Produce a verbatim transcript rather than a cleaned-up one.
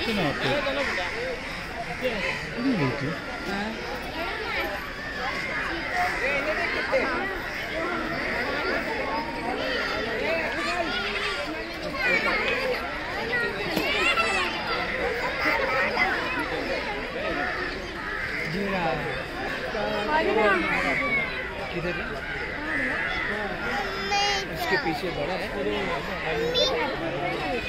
देखते ना आपको देखिए किधर है? इसके पीछे बड़ा है।